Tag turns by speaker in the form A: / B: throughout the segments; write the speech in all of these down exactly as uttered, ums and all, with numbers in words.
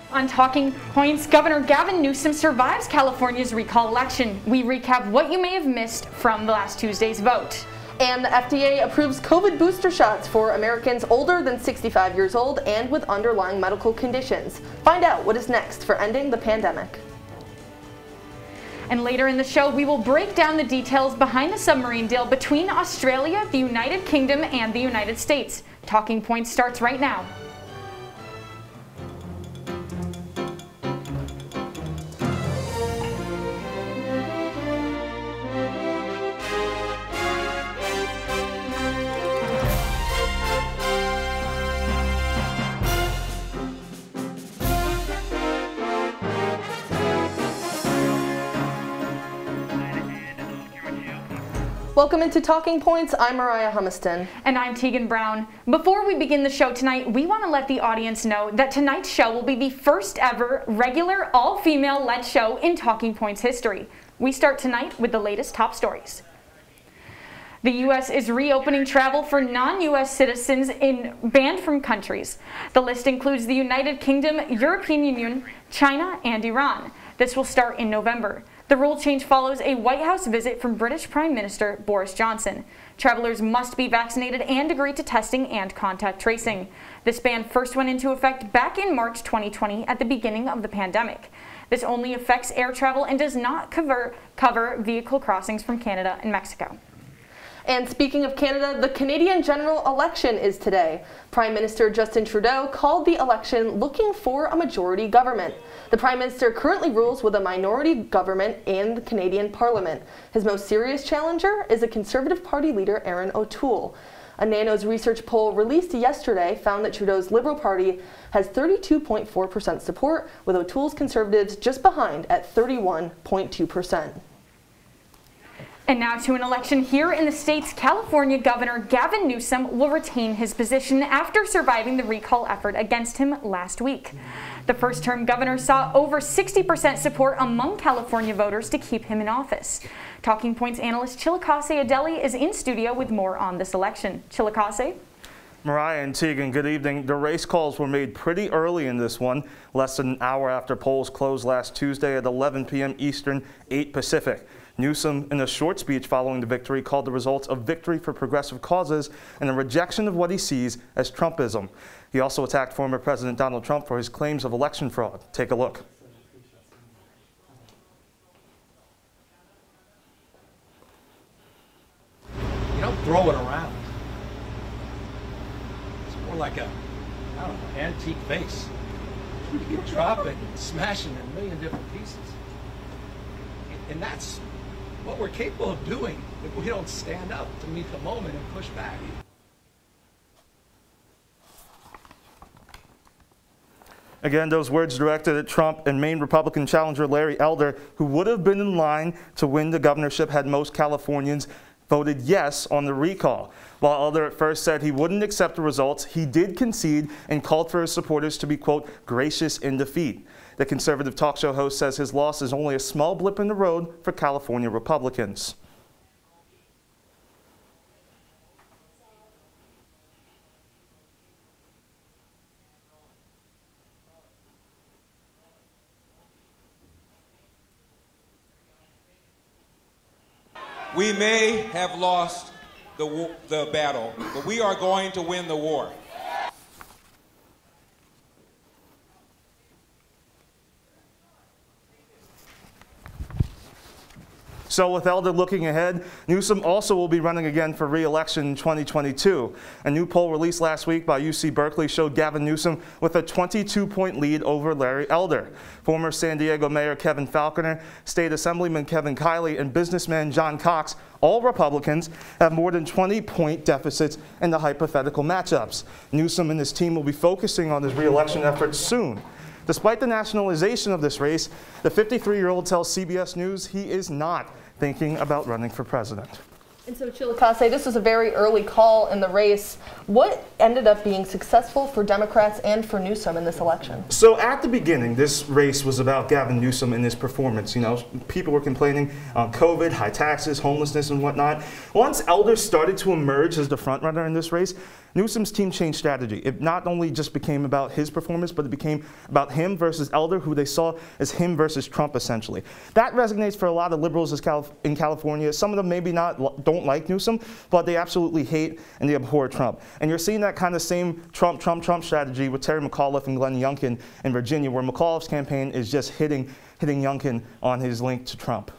A: On Talking Points, Governor Gavin Newsom survives California's recall election. We recap what you may have missed from last Tuesday's vote.
B: And the F D A approves COVID booster shots for Americans older than sixty-five years old and with underlying medical conditions. Find out what is next for ending the pandemic.
A: And later in the show, we will break down the details behind the submarine deal between Australia, the United Kingdom, and the United States. Talking Points starts right now.
B: Welcome into Talking Points. I'm Moriah Humiston.
A: And I'm Teagan Brown. Before we begin the show tonight, we want to let the audience know that tonight's show will be the first ever regular all-female led show in Talking Points history. We start tonight with the latest top stories. The U S is reopening travel for non-U S citizens in banned from countries. The list includes the United Kingdom, European Union, China, and Iran. This will start in November. The rule change follows a White House visit from British Prime Minister Boris Johnson. Travelers must be vaccinated and agree to testing and contact tracing. This ban first went into effect back in March twenty twenty at the beginning of the pandemic. This only affects air travel and does not cover, cover vehicle crossings from Canada and Mexico.
B: And speaking of Canada, the Canadian general election is today. Prime Minister Justin Trudeau called the election looking for a majority government. The Prime Minister currently rules with a minority government in the Canadian Parliament. His most serious challenger is a Conservative Party leader, Erin O'Toole. A Nanos research poll released yesterday found that Trudeau's Liberal Party has thirty-two point four percent support, with O'Toole's Conservatives just behind at thirty-one point two percent.
A: And now to an election here in the state's. California Governor Gavin Newsom will retain his position after surviving the recall effort against him last week. The first-term governor saw over sixty percent support among California voters to keep him in office. Talking Points analyst Chilekasi Adele is in studio with more on this election. Chilekasi?
C: Moriah and Teagan, good evening. The race calls were made pretty early in this one, less than an hour after polls closed last Tuesday at eleven p m Eastern, eight Pacific. Newsom, in a short speech following the victory, called the results a victory for progressive causes and a rejection of what he sees as Trumpism. He also attacked former President Donald Trump for his claims of election fraud. Take a look.
D: You don't throw it around. It's more like a, I don't know, antique vase. You can drop it and smash it in a million different pieces. And that's what we're capable of doing if we don't stand up to meet the moment and push back.
C: Again, those words directed at Trump and Maine Republican challenger Larry Elder, who would have been in line to win the governorship had most Californians voted yes on the recall. While Elder at first said he wouldn't accept the results, he did concede and called for his supporters to be, quote, gracious in defeat. The conservative talk show host says his loss is only a small blip in the road for California Republicans.
E: We may have lost the, the battle, but we are going to win the war.
C: So with Elder looking ahead, Newsom also will be running again for re-election in twenty twenty-two. A new poll released last week by U C Berkeley showed Gavin Newsom with a twenty-two point lead over Larry Elder. Former San Diego Mayor Kevin Falconer, State Assemblyman Kevin Kiley, and businessman John Cox, all Republicans, have more than twenty point deficits in the hypothetical matchups. Newsom and his team will be focusing on his re-election efforts soon. Despite the nationalization of this race, the fifty-three-year-old tells C B S News he is not thinking about running for president.
B: And so, Chilekasi, this was a very early call in the race. What ended up being successful for Democrats and for Newsom in this election?
C: So at the beginning, this race was about Gavin Newsom and his performance. You know, people were complaining on COVID, high taxes, homelessness, and whatnot. Once Elder started to emerge as the frontrunner in this race, Newsom's team changed strategy. It not only just became about his performance, but it became about him versus Elder, who they saw as him versus Trump, essentially. That resonates for a lot of liberals in California. Some of them maybe not don't like Newsom, but they absolutely hate and they abhor Trump. And you're seeing that kind of same Trump, Trump, Trump strategy with Terry McAuliffe and Glenn Youngkin in Virginia, where McAuliffe's campaign is just hitting, hitting Youngkin on his link to Trump.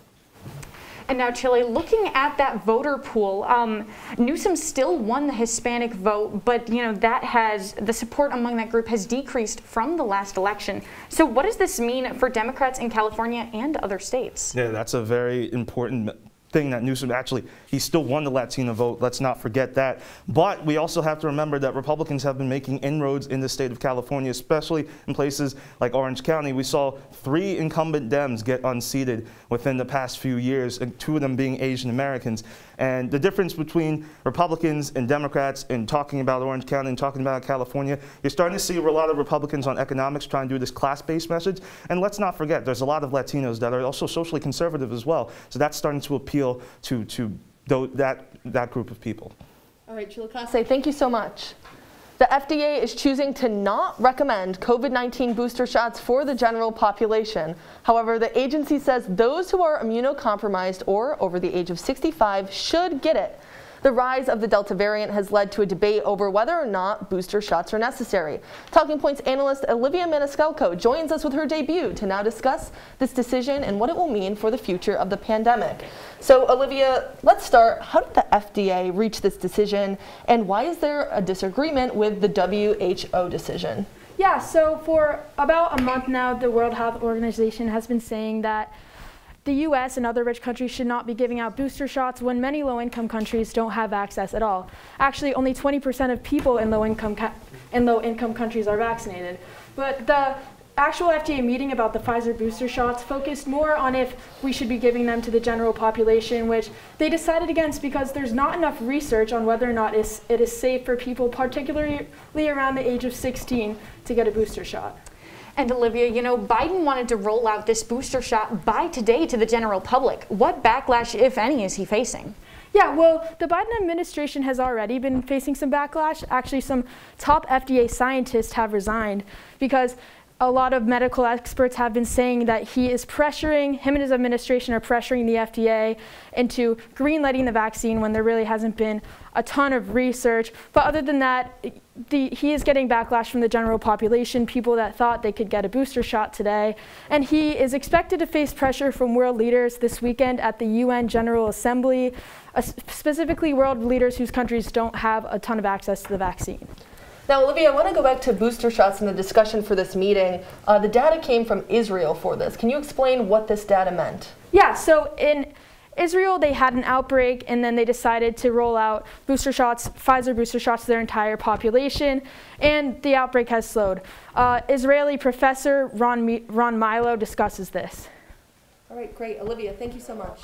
A: And now, Chile, looking at that voter pool, um, Newsom still won the Hispanic vote, but you know that has the support among that group has decreased from the last election. So, what does this mean for Democrats in California and other states?
C: Yeah, that's a very important thing that Newsom actually, he still won the Latino vote. Let's not forget that. But we also have to remember that Republicans have been making inroads in the state of California, especially in places like Orange County. We saw three incumbent Dems get unseated within the past few years, and two of them being Asian Americans. And the difference between Republicans and Democrats in talking about Orange County and talking about California, you're starting to see a lot of Republicans on economics trying to do this class-based message. And let's not forget, there's a lot of Latinos that are also socially conservative as well. So that's starting to appeal to, to that, that group of people.
B: All right, Chilekasi, thank you so much. The F D A is choosing to not recommend COVID nineteen booster shots for the general population. However, the agency says those who are immunocompromised or over the age of sixty-five should get it. The rise of the Delta variant has led to a debate over whether or not booster shots are necessary. Talking Points analyst Olivia Maniscalco joins us with her debut to now discuss this decision and what it will mean for the future of the pandemic. So, Olivia, let's start. How did the F D A reach this decision, and why is there a disagreement with the W H O decision?
F: Yeah, so for about a month now, the World Health Organization has been saying that the U S and other rich countries should not be giving out booster shots when many low-income countries don't have access at all. Actually, only twenty percent of people in low-income in low-income countries are vaccinated. But the actual F D A meeting about the Pfizer booster shots focused more on if we should be giving them to the general population, which they decided against because there's not enough research on whether or not it is safe for people, particularly around the age of sixteen, to get a booster shot.
A: And Olivia, you know, Biden wanted to roll out this booster shot by today to the general public. What backlash, if any, is he facing?
F: Yeah, well, the Biden administration has already been facing some backlash. Actually, some top F D A scientists have resigned because a lot of medical experts have been saying that he is pressuring, him and his administration are pressuring the F D A into green-lighting the vaccine when there really hasn't been a ton of research. But other than that, the, he is getting backlash from the general population, people that thought they could get a booster shot today. And he is expected to face pressure from world leaders this weekend at the U N General Assembly, uh, specifically world leaders whose countries don't have a ton of access to the vaccine.
B: Now, Olivia, I want to go back to booster shots and the discussion for this meeting. Uh, the data came from Israel for this. Can you explain what this data meant?
F: Yeah, so in Israel, they had an outbreak, and then they decided to roll out booster shots, Pfizer booster shots to their entire population, and the outbreak has slowed. Uh, Israeli professor Ron, Mi Ron Milo discusses this.
B: All right, great. Olivia, thank you so much.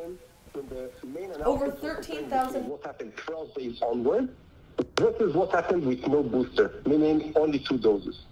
B: Over thirteen thousand.
G: What happened twelve days onward? This is what happened with no booster, meaning only two doses.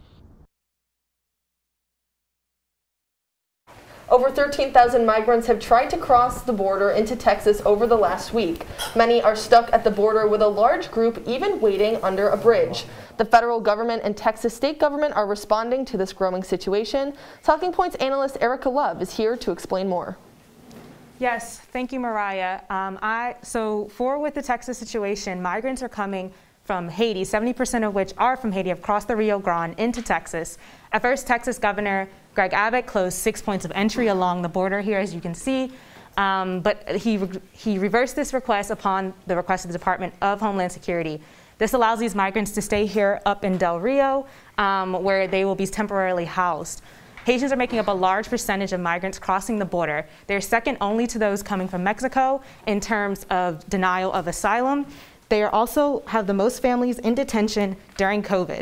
B: Over thirteen thousand migrants have tried to cross the border into Texas over the last week. Many are stuck at the border with a large group even waiting under a bridge. The federal government and Texas state government are responding to this growing situation. Talking Points analyst Ericka Love is here to explain more.
H: Yes, thank you, Moriah. Um, I, so for with the Texas situation, migrants are coming from Haiti, seventy percent of which are from Haiti, have crossed the Rio Grande into Texas. At first, Texas Governor Greg Abbott closed six points of entry along the border here, as you can see. Um, but he, he reversed this request upon the request of the Department of Homeland Security. This allows these migrants to stay here up in Del Rio, um, where they will be temporarily housed. Haitians are making up a large percentage of migrants crossing the border. They're second only to those coming from Mexico in terms of denial of asylum. They are also have the most families in detention during COVID.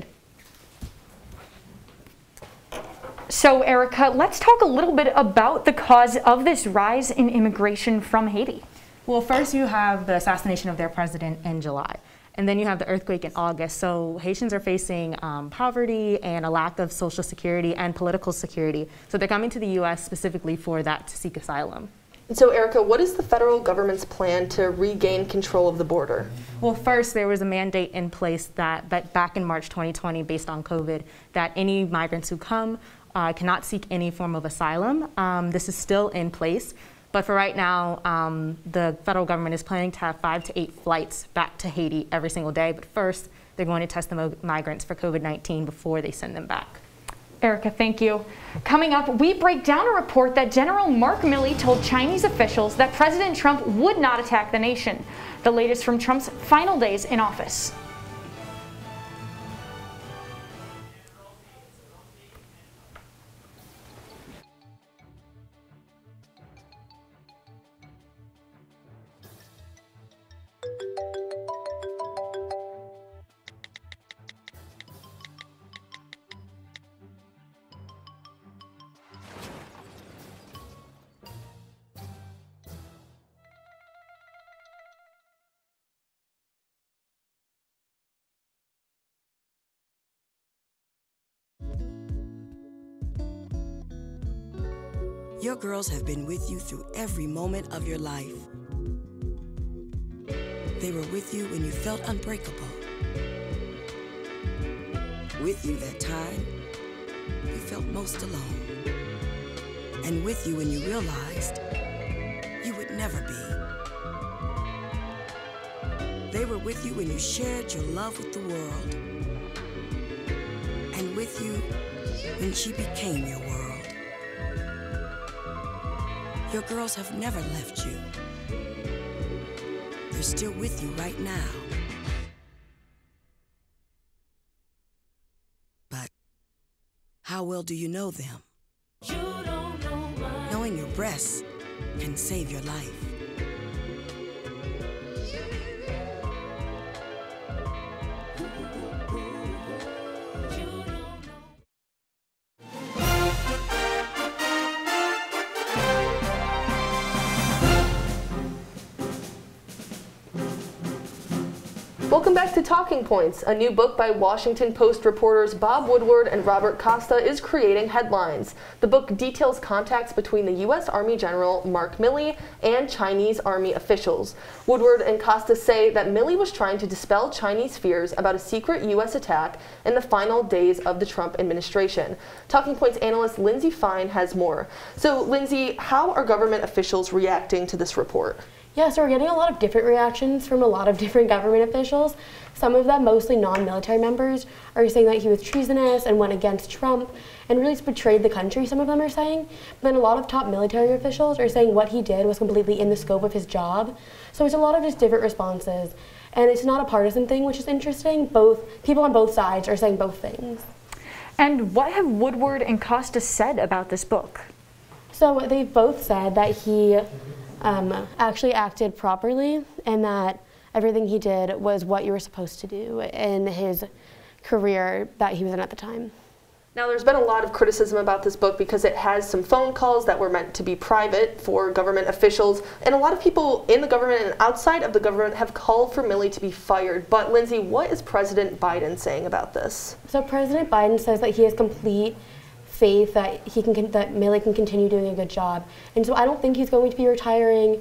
A: So, Ericka, let's talk a little bit about the cause of this rise in immigration from Haiti.
H: Well, first you have the assassination of their president in July. And then you have the earthquake in August. So Haitians are facing um, poverty and a lack of social security and political security. So they're coming to the U S specifically for that to seek asylum.
B: And so, Erica, what is the federal government's plan to regain control of the border?
H: Well, first, there was a mandate in place that, that back in March twenty twenty, based on COVID, that any migrants who come uh, cannot seek any form of asylum. Um, this is still in place. But for right now, um, the federal government is planning to have five to eight flights back to Haiti every single day. But first, they're going to test the migrants for COVID nineteen before they send them back.
A: Erica, thank you. Coming up, we break down a report that General Mark Milley told Chinese officials that President Trump would not attack the nation. The latest from Trump's final days in office.
I: Your girls have been with you through every moment of your life. They were with you when you felt unbreakable. With you that time you felt most alone. And with you when you realized you would never be. They were with you when you shared your love with the world. And with you when she became your world. Your girls have never left you. They're still with you right now. But how well do you know them? You don't know much. Knowing your breasts can save your life.
B: Welcome back to Talking Points. A new book by Washington Post reporters Bob Woodward and Robert Costa is creating headlines. The book details contacts between the U S Army General Mark Milley and Chinese Army officials. Woodward and Costa say that Milley was trying to dispel Chinese fears about a secret U S attack in the final days of the Trump administration. Talking Points analyst Lindsey Fine has more. So, Lindsey, how are government officials reacting to this report?
J: Yeah, so we're getting a lot of different reactions from a lot of different government officials. Some of them, mostly non-military members, are saying that he was treasonous and went against Trump and really betrayed the country, some of them are saying. But then a lot of top military officials are saying what he did was completely in the scope of his job. So it's a lot of just different responses. And it's not a partisan thing, which is interesting. Both people on both sides are saying both things.
A: And what have Woodward and Costa said about this book?
J: So they've both said that he Um, actually acted properly and that everything he did was what you were supposed to do in his career that he was in at the time.
B: Now, there's been a lot of criticism about this book because it has some phone calls that were meant to be private for government officials, and a lot of people in the government and outside of the government have called for Milley to be fired. But Lindsey, what is President Biden saying about this?
J: So President Biden says that he has complete faith that he can that Milley can continue doing a good job, and so I don't think he's going to be retiring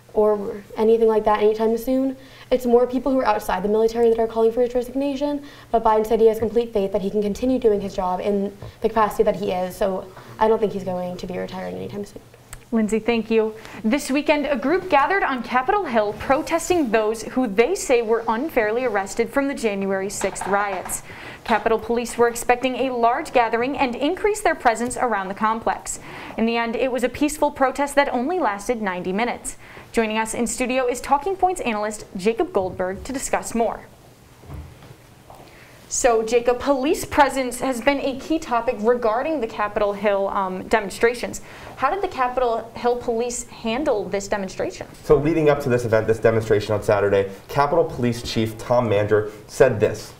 J: or anything like that anytime soon. It's more people who are outside the military that are calling for his resignation, but Biden said he has complete faith that he can continue doing his job in the capacity that he is, so I don't think he's going to be retiring anytime soon.
A: Lindsey, thank you. This weekend, a group gathered on Capitol Hill protesting those who they say were unfairly arrested from the January sixth riots. Capitol Police were expecting a large gathering and increase their presence around the complex. In the end, it was a peaceful protest that only lasted ninety minutes. Joining us in studio is Talking Points analyst Jacob Goldberg to discuss more. So, Jacob, police presence has been a key topic regarding the Capitol Hill um, demonstrations. How did the Capitol Hill police handle this demonstration?
K: So, leading up to this event, this demonstration on Saturday, Capitol Police Chief Tom Mander said this.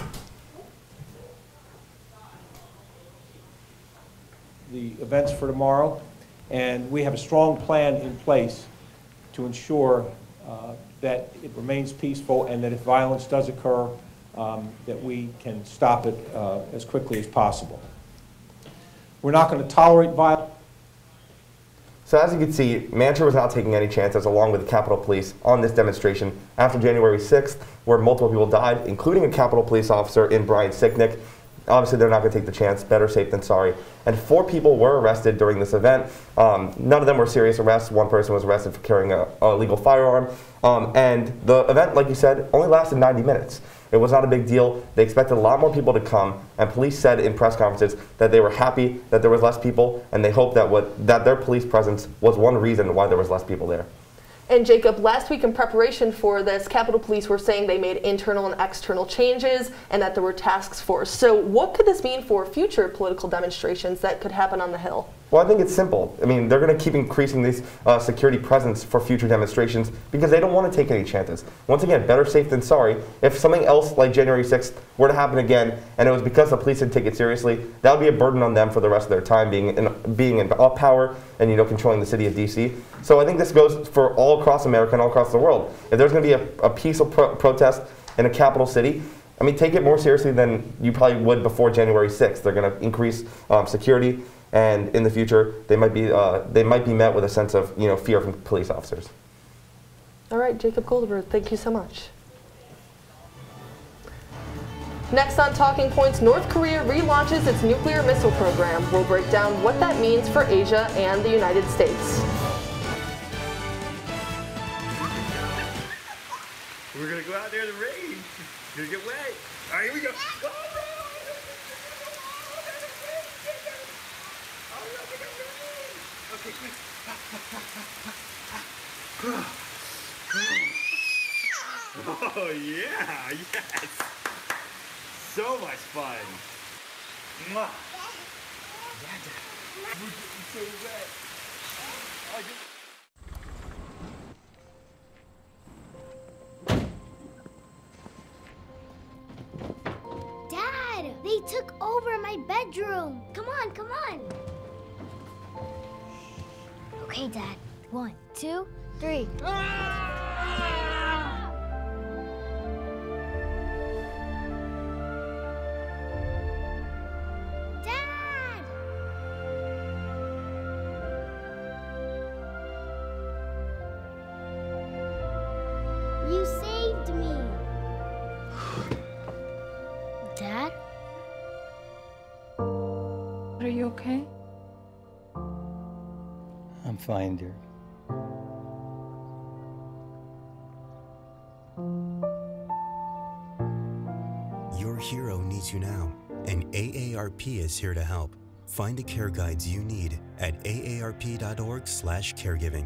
L: The events for tomorrow, and we have a strong plan in place to ensure uh, that it remains peaceful and that if violence does occur, Um, that we can stop it uh, as quickly as possible. We're not going to tolerate violence.
K: So as you can see, Mancher was not taking any chances, along with the Capitol Police, on this demonstration after January sixth, where multiple people died, including a Capitol Police officer in Brian Sicknick. Obviously, they're not going to take the chance. Better safe than sorry. And four people were arrested during this event. Um, none of them were serious arrests. One person was arrested for carrying a, a illegal firearm. Um, and the event, like you said, only lasted ninety minutes. It was not a big deal. They expected a lot more people to come, and police said in press conferences that they were happy that there was less people, and they hoped that what that their police presence was one reason why there was less people there.
B: And Jacob, last week in preparation for this, Capitol Police were saying they made internal and external changes and that there were task forces. So what could this mean for future political demonstrations that could happen on the Hill?
K: Well, I think it's simple. I mean, they're going to keep increasing this uh, security presence for future demonstrations because they don't want to take any chances. Once again, better safe than sorry. If something else like January sixth were to happen again, and it was because the police didn't take it seriously, that would be a burden on them for the rest of their time being in, being in power and, you know, controlling the city of D C. So I think this goes for all across America and all across the world. If there's going to be a, a peaceful pro protest in a capital city, I mean, take it more seriously than you probably would before January sixth. They're going to increase um, security. And in the future, they might be uh, they might be met with a sense of, you know, fear from police officers.
B: All right, Jacob Goldberg, thank you so much. Next on Talking Points, North Korea relaunches its nuclear missile program. We'll break down what that means for Asia and the United States.
M: We're gonna go out there in the rain. You're gonna get wet. All right, here we go. Okay, quick. Oh, yeah, yes. So much fun. Mwah. We're getting so wet. Oh,
N: Dad, they took over my bedroom. Come on, come on. Okay, Dad. One, two, three. Dad! You saved me. Dad?
O: Are you okay? I'm fine, dear.
P: Your hero needs you now, and A A R P is here to help. Find the care guides you need at A A R P dot org slash caregiving.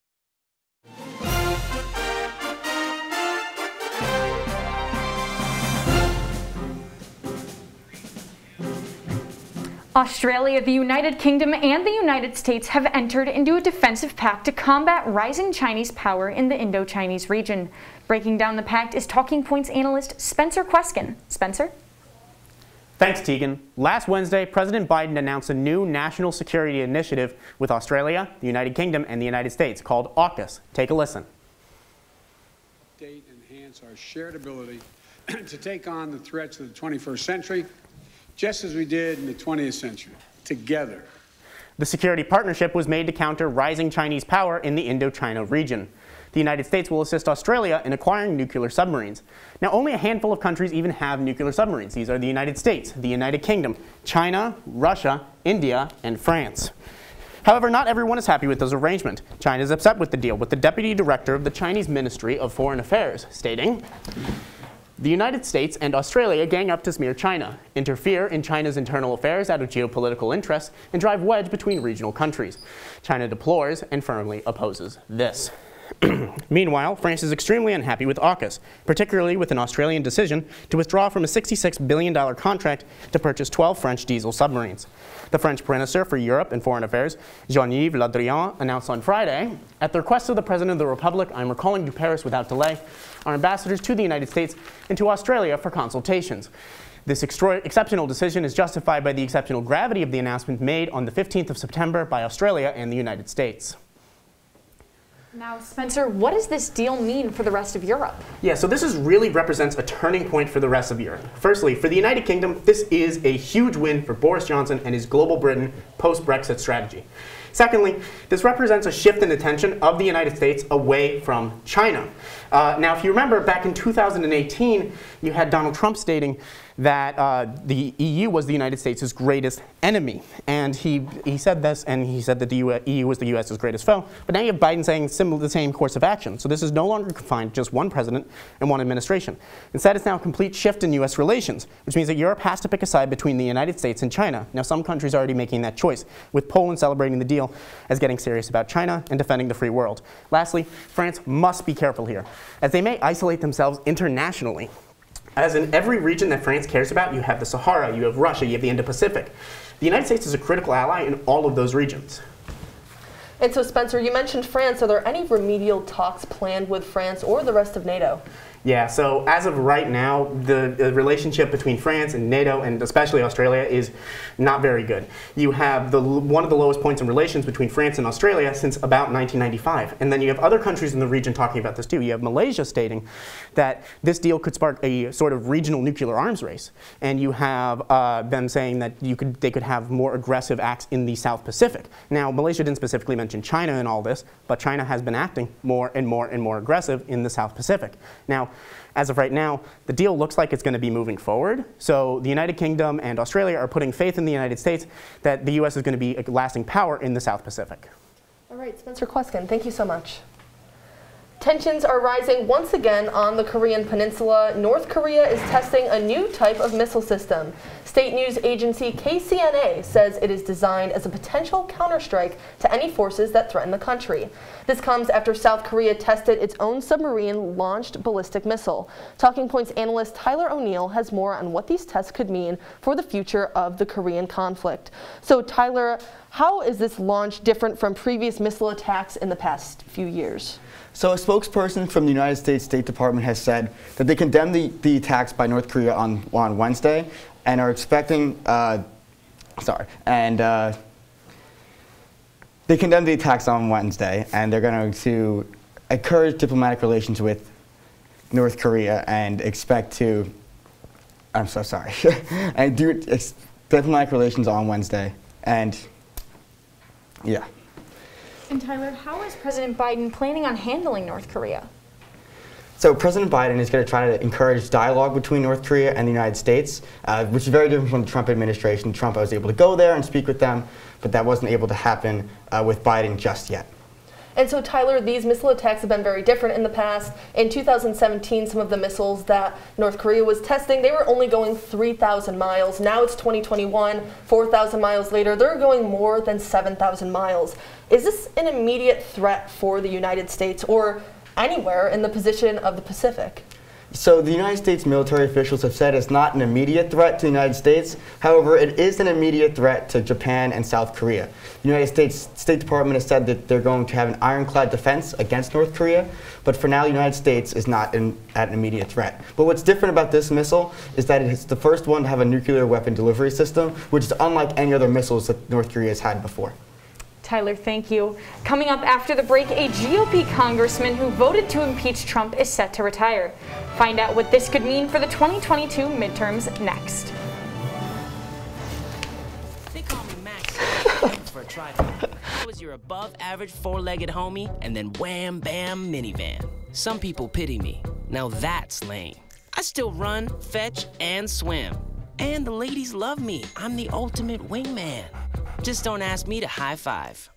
A: Australia, the United Kingdom, and the United States have entered into a defensive pact to combat rising Chinese power in the Indo-Chinese region. Breaking down the pact is Talking Points analyst Spencer Kweskin. Spencer?
Q: Thanks, Teagan. Last Wednesday, President Biden announced a new national security initiative with Australia, the United Kingdom, and the United States called AUKUS. Take a listen.
R: Update and enhance our shared ability to take on the threats of the twenty-first century, just as we did in the twentieth century, together.
Q: The security partnership was made to counter rising Chinese power in the Indo-China region. The United States will assist Australia in acquiring nuclear submarines. Now, only a handful of countries even have nuclear submarines. These are the United States, the United Kingdom, China, Russia, India, and France. However, not everyone is happy with this arrangement. China is upset with the deal, with the Deputy Director of the Chinese Ministry of Foreign Affairs stating, "The United States and Australia gang up to smear China, interfere in China's internal affairs out of geopolitical interests, and drive wedge between regional countries. China deplores and firmly opposes this." Meanwhile, France is extremely unhappy with AUKUS, particularly with an Australian decision to withdraw from a sixty-six billion dollar contract to purchase twelve French diesel submarines. The French Minister for Europe and Foreign Affairs, Jean-Yves Le Drian, announced on Friday, "At the request of the President of the Republic, I am recalling to Paris without delay our ambassadors to the United States and to Australia for consultations. This exceptional decision is justified by the exceptional gravity of the announcement made on the fifteenth of September by Australia and the United States."
A: Now, Spencer, what does this deal mean for the rest of Europe?
Q: Yeah, so this is really represents a turning point for the rest of Europe. Firstly, for the United Kingdom, this is a huge win for Boris Johnson and his global Britain post-Brexit strategy. Secondly, this represents a shift in attention of the United States away from China. Uh, now, if you remember, back in two thousand eighteen, you had Donald Trump stating that uh, the E U was the United States' greatest enemy. And he, he said this, and he said that the E U was the U S's greatest foe. But now you have Biden saying similar, the same course of action. So this is no longer confined to just one president and one administration. Instead, it's now a complete shift in U S relations, which means that Europe has to pick a side between the United States and China. Now, some countries are already making that choice, with Poland celebrating the deal as getting serious about China and defending the free world. Lastly, France must be careful here, as they may isolate themselves internationally. As in every region that France cares about, you have the Sahara, you have Russia, you have the Indo-Pacific. The United States is a critical ally in all of those regions.
B: And so, Spencer, you mentioned France. Are there any remedial talks planned with France or the rest of NATO?
Q: Yeah, so as of right now, the, the relationship between France and NATO, and especially Australia, is not very good. You have the, one of the lowest points in relations between France and Australia since about nineteen ninety-five. And then you have other countries in the region talking about this too. You have Malaysia stating that this deal could spark a sort of regional nuclear arms race. And you have uh, them saying that you could, they could have more aggressive acts in the South Pacific. Now, Malaysia didn't specifically mention China in all this, but China has been acting more and more and more aggressive in the South Pacific. Now, as of right now, the deal looks like it's going to be moving forward. So the United Kingdom and Australia are putting faith in the United States that the U S is going to be a lasting power in the South Pacific.
B: All right, Spencer Kweskin, thank you so much. Tensions are rising once again on the Korean peninsula. North Korea is testing a new type of missile system. State news agency K C N A says it is designed as a potential counterstrike to any forces that threaten the country. This comes after South Korea tested its own submarine-launched ballistic missile. Talking Points analyst Tyler O'Neill has more on what these tests could mean for the future of the Korean conflict. So, Tyler, how is this launch different from previous missile attacks in the past few years?
S: So a spokesperson from the United States State Department has said that they condemned the, the attacks by North Korea on, on Wednesday and are expecting, uh, sorry, and uh, they condemned the attacks on Wednesday, and they're going to encourage diplomatic relations with North Korea and expect to, I'm so sorry, and do ex diplomatic relations on Wednesday, and yeah.
A: And Tyler, how is President Biden planning on handling North Korea?
S: So President Biden is going to try to encourage dialogue between North Korea and the United States, uh, which is very different from the Trump administration. Trump was able to go there and speak with them, but that wasn't able to happen uh, with Biden just yet.
B: And so, Tyler, these missile attacks have been very different in the past. In two thousand seventeen, some of the missiles that North Korea was testing, they were only going three thousand miles. Now it's twenty twenty-one, four thousand miles later, they're going more than seven thousand miles. Is this an immediate threat for the United States or anywhere in the position of the Pacific?
S: So the United States military officials have said it's not an immediate threat to the United States. However, it is an immediate threat to Japan and South Korea. The United States State Department has said that they're going to have an ironclad defense against North Korea, but for now the United States is not in, at an immediate threat. But what's different about this missile is that it's the first one to have a nuclear weapon delivery system, which is unlike any other missiles that North Korea has had before.
A: Tyler, thank you. Coming up after the break, a G O P congressman who voted to impeach Trump is set to retire. Find out what this could mean for the twenty twenty-two midterms next.
T: They call me Max. Thanks for a tripod. I was your above-average four-legged homie, and then wham, bam, minivan. Some people pity me. Now that's lame. I still run, fetch, and swim. And the ladies love me. I'm the ultimate wingman. Just don't ask me to high five.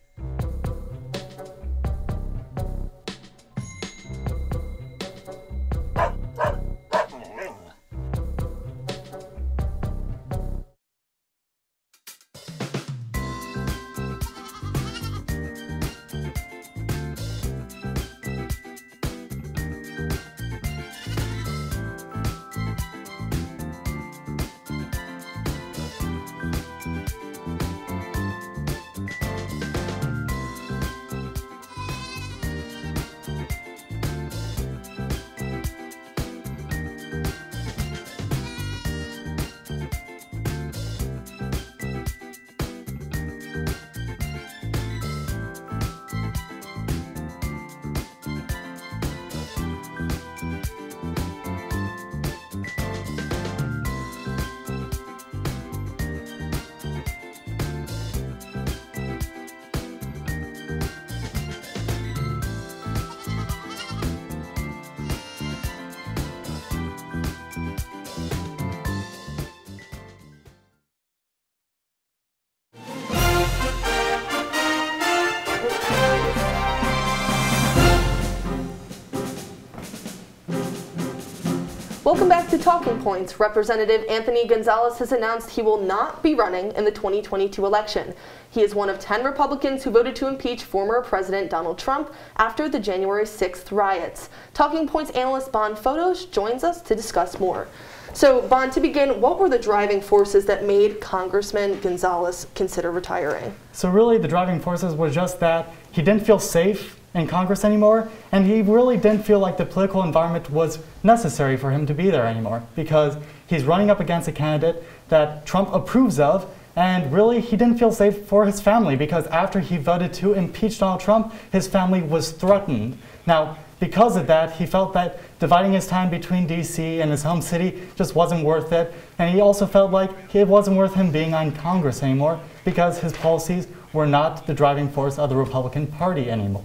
B: Welcome back to Talking Points. Representative Anthony Gonzalez has announced he will not be running in the twenty twenty-two election. He is one of ten Republicans who voted to impeach former President Donald Trump after the January sixth riots. Talking Points analyst Bond Photos joins us to discuss more. So, Bond, to begin, what were the driving forces that made Congressman Gonzalez consider retiring?
U: So really, the driving forces were just that he didn't feel safe in Congress anymore, and he really didn't feel like the political environment was necessary for him to be there anymore, because he's running up against a candidate that Trump approves of, and really he didn't feel safe for his family, because after he voted to impeach Donald Trump, his family was threatened. Now, because of that, he felt that dividing his time between D C and his home city just wasn't worth it, and he also felt like it wasn't worth him being on Congress anymore, because his policies were not the driving force of the Republican Party anymore.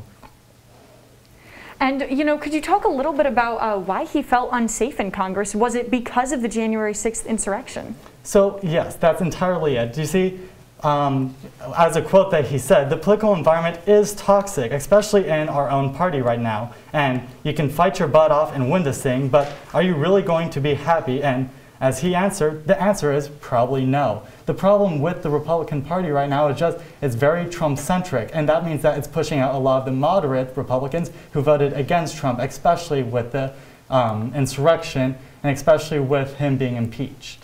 A: And, you know, could you talk a little bit about uh, why he felt unsafe in Congress? Was it because of the January sixth insurrection?
U: So, yes, that's entirely it. You see, um, as a quote that he said, the political environment is toxic, especially in our own party right now. And you can fight your butt off and win this thing, but are you really going to be happy? And as he answered, the answer is probably no. The problem with the Republican Party right now is just it's very Trump-centric, and that means that it's pushing out a lot of the moderate Republicans who voted against Trump, especially with the um, insurrection, and especially with him being impeached.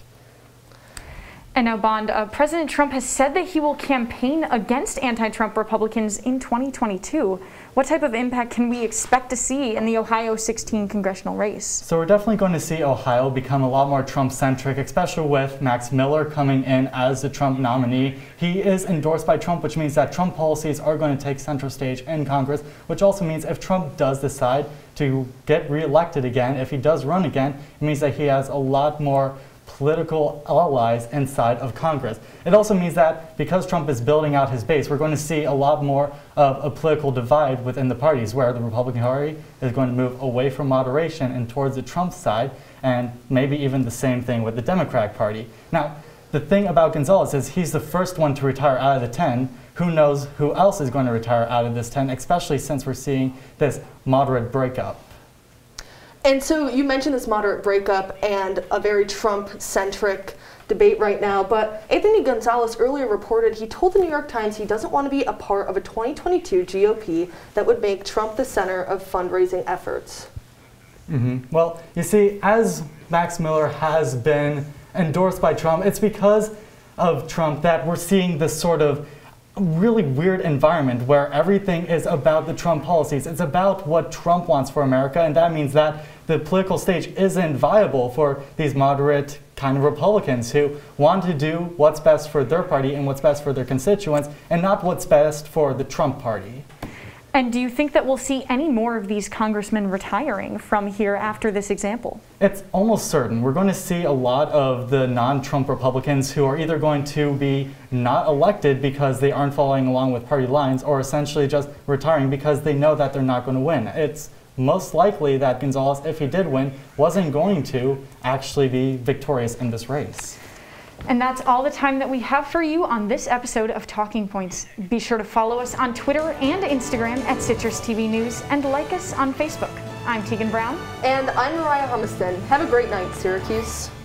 A: And now, Bond, uh, President Trump has said that he will campaign against anti-Trump Republicans in twenty twenty-two. What type of impact can we expect to see in the Ohio sixteen congressional race?
U: So we're definitely going to see Ohio become a lot more Trump-centric, especially with Max Miller coming in as the Trump nominee. He is endorsed by Trump, which means that Trump policies are going to take center stage in Congress, which also means if Trump does decide to get reelected again, if he does run again, it means that he has a lot more political allies inside of Congress. It also means that because Trump is building out his base, we're going to see a lot more of a political divide within the parties, where the Republican Party is going to move away from moderation and towards the Trump side, and maybe even the same thing with the Democratic Party. Now, the thing about Gonzalez is he's the first one to retire out of the ten. Who knows who else is going to retire out of this ten, especially since we're seeing this moderate breakup.
B: And so you mentioned this moderate breakup and a very Trump-centric debate right now, but Anthony Gonzalez earlier reported he told the New York Times he doesn't want to be a part of a twenty twenty-two G O P that would make Trump the center of fundraising efforts.
U: Mm-hmm. Well, you see, as Max Miller has been endorsed by Trump, it's because of Trump that we're seeing this sort of really weird environment where everything is about the Trump policies. It's about what Trump wants for America, and that means that the political stage isn't viable for these moderate kind of Republicans who want to do what's best for their party and what's best for their constituents, and not what's best for the Trump party.
A: And do you think that we'll see any more of these congressmen retiring from here after this example?
U: It's almost certain. We're going to see a lot of the non-Trump Republicans who are either going to be not elected because they aren't following along with party lines, or essentially just retiring because they know that they're not going to win. It's most likely that Gonzalez, if he did win, wasn't going to actually be victorious in this race.
A: And that's all the time that we have for you on this episode of Talking Points. Be sure to follow us on Twitter and Instagram at Citrus T V News, and like us on Facebook. I'm Teagan Brown.
B: And I'm Moriah Humiston. Have a great night, Syracuse.